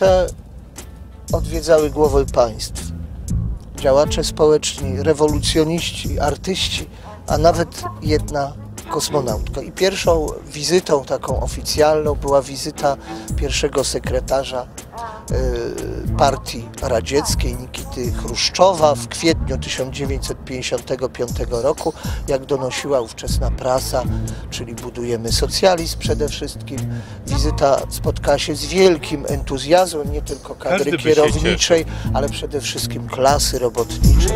Hutę odwiedzały głowy państw, działacze społeczni, rewolucjoniści, artyści, a nawet jedna kosmonautka. I pierwszą wizytą taką oficjalną była wizyta pierwszego sekretarza partii radzieckiej Nikity Chruszczowa w kwietniu 1955 roku, jak donosiła ówczesna prasa, czyli budujemy socjalizm przede wszystkim. Wizyta spotkała się z wielkim entuzjazmem, nie tylko kadry kierowniczej, ale przede wszystkim klasy robotniczej.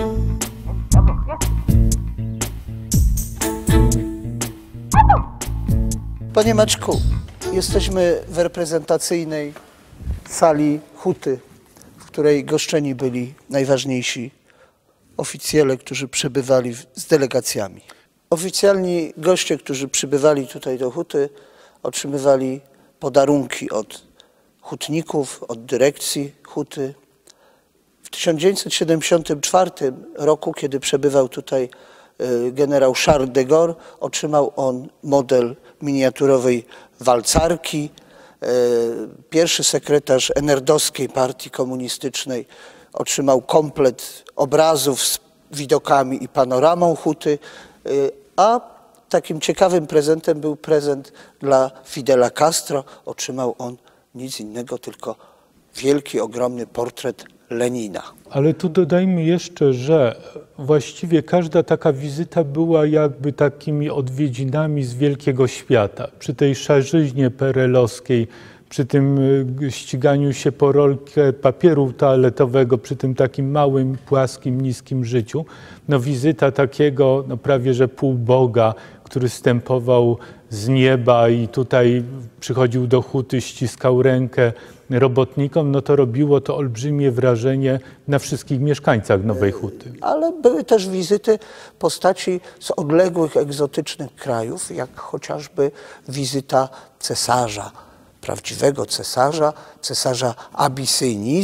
Panie Maćku, jesteśmy w reprezentacyjnej sali Huty, w której goszczeni byli najważniejsi oficjele, którzy przybywali z delegacjami. Oficjalni goście, którzy przybywali tutaj do Huty, otrzymywali podarunki od hutników, od dyrekcji Huty. W 1974 roku, kiedy przebywał tutaj generał Charles de Gaulle, otrzymał on model miniaturowej walcarki. Pierwszy sekretarz enerdowskiej partii komunistycznej otrzymał komplet obrazów z widokami i panoramą Huty, a takim ciekawym prezentem był prezent dla Fidela Castro. Otrzymał on nic innego, tylko wielki, ogromny portret Lenina. Ale tu dodajmy jeszcze, że właściwie każda taka wizyta była jakby takimi odwiedzinami z wielkiego świata. Przy tej szarzyźnie perelowskiej, przy tym ściganiu się po rolkę papieru toaletowego, przy tym takim małym, płaskim, niskim życiu, no wizyta takiego prawie że półboga, który zstępował z nieba i tutaj przychodził do Huty, ściskał rękę robotnikom, no to robiło to olbrzymie wrażenie na wszystkich mieszkańcach Nowej Huty. Ale były też wizyty postaci z odległych, egzotycznych krajów, jak chociażby wizyta cesarza, prawdziwego cesarza, cesarza Abysynii,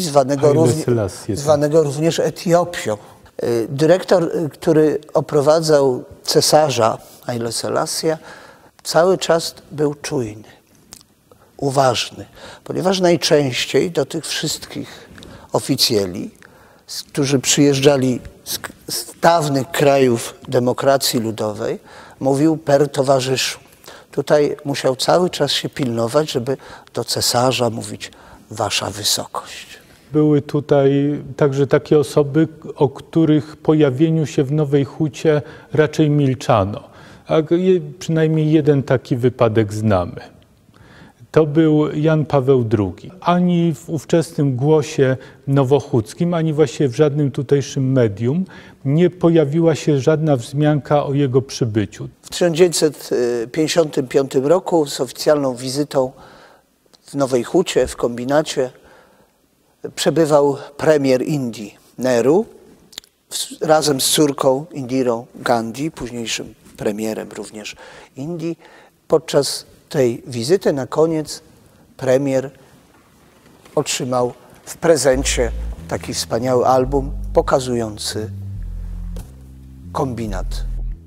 zwanego również Etiopią. Dyrektor, który oprowadzał cesarza Haile Selassia, cały czas był czujny, uważny, ponieważ najczęściej do tych wszystkich oficjeli, którzy przyjeżdżali z dawnych krajów demokracji ludowej, mówił per towarzyszu. Tutaj musiał cały czas się pilnować, żeby do cesarza mówić wasza wysokość. Były tutaj także takie osoby, o których pojawieniu się w Nowej Hucie raczej milczano. A przynajmniej jeden taki wypadek znamy. To był Jan Paweł II. Ani w ówczesnym Głosie Nowochódzkim, ani właściwie w żadnym tutejszym medium nie pojawiła się żadna wzmianka o jego przybyciu. W 1955 roku z oficjalną wizytą w Nowej Hucie, w kombinacie, przebywał premier Indii Nehru razem z córką Indirą Gandhi, późniejszym premierem również Indii. Podczas tej wizyty na koniec premier otrzymał w prezencie taki wspaniały album pokazujący kombinat.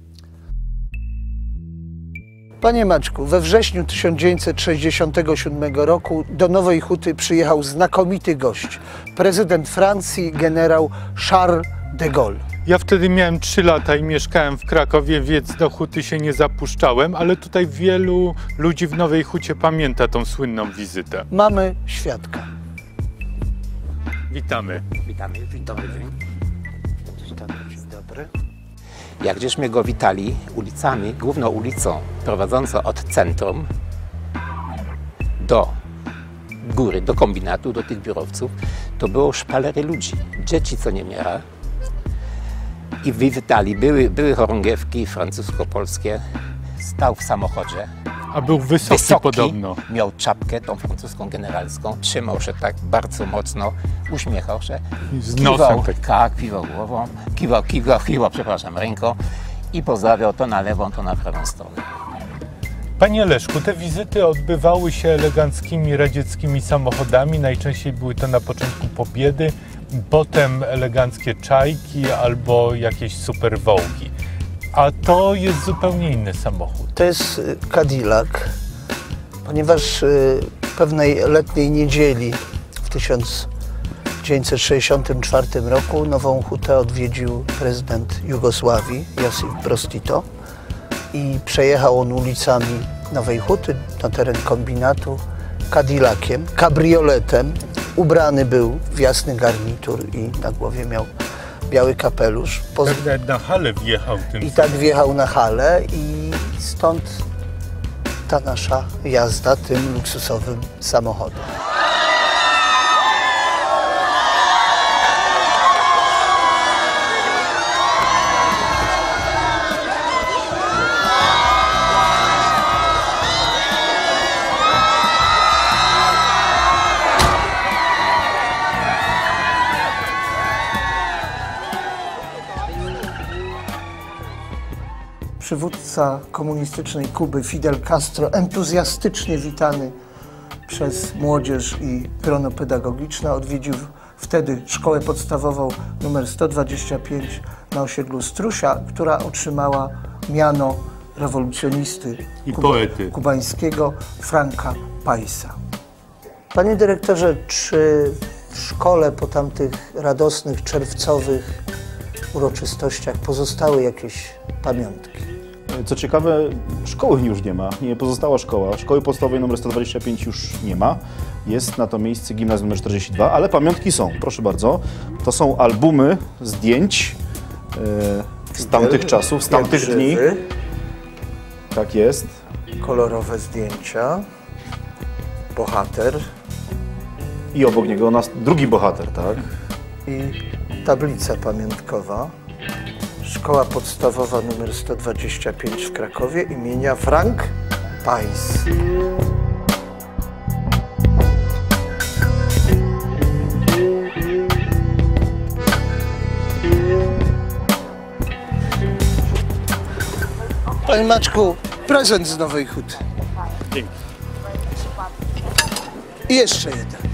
Panie Maćku, we wrześniu 1967 roku do Nowej Huty przyjechał znakomity gość, prezydent Francji, generał Charles de Gaulle. Ja wtedy miałem 3 lata i mieszkałem w Krakowie, więc do Huty się nie zapuszczałem, ale tutaj wielu ludzi w Nowej Hucie pamięta tą słynną wizytę. Mamy świadka. Witamy. Witamy, dzień dobry. Dzień dobry. Jak żeśmy go witali ulicami, główną ulicą prowadzącą od centrum do góry, do kombinatu, do tych biurowców, to było szpalery ludzi, dzieci co niemiara. I witali, były chorągiewki francusko-polskie, stał w samochodzie. A był wysoki podobno. Miał czapkę tą francuską generalską, trzymał się tak bardzo mocno, uśmiechał się, z nosem kiwał głową, kiwał, przepraszam, ręką i pozdrawiał to na lewą, to na prawą stronę. Panie Leszku, te wizyty odbywały się eleganckimi radzieckimi samochodami, najczęściej były to na początku Pobiedy, potem eleganckie czajki albo jakieś superwołgi. A to jest zupełnie inny samochód. To jest Cadillac, ponieważ pewnej letniej niedzieli w 1964 roku Nową Hutę odwiedził prezydent Jugosławii Josip Broz Tito i przejechał on ulicami Nowej Huty na teren kombinatu Cadillaciem, kabrioletem. Ubrany był w jasny garnitur i na głowie miał biały kapelusz. Tak na halę wjechał tym. I tak wjechał na halę i stąd ta nasza jazda tym luksusowym samochodem. Przywódca komunistycznej Kuby Fidel Castro, entuzjastycznie witany przez młodzież i grono pedagogiczne, odwiedził wtedy szkołę podstawową nr 125 na osiedlu Strusia, która otrzymała miano rewolucjonisty I poety kubańskiego Franka Paisa. Panie dyrektorze, czy w szkole po tamtych radosnych, czerwcowych uroczystościach pozostały jakieś pamiątki? Co ciekawe, szkoły już nie ma, nie pozostała szkoła. Szkoły podstawowej nr 125 już nie ma. Jest na to miejsce gimnazjum nr 42, ale pamiątki są, proszę bardzo. To są albumy zdjęć z tamtych czasów, z tamtych dni. Tak jest. Kolorowe zdjęcia. Bohater. I obok niego drugi bohater, tak? I tablica pamiątkowa. Szkoła podstawowa nr 125 w Krakowie imienia Frank Pais. Panie Maćku, prezent z Nowej Huty. Dzięki. I jeszcze jeden.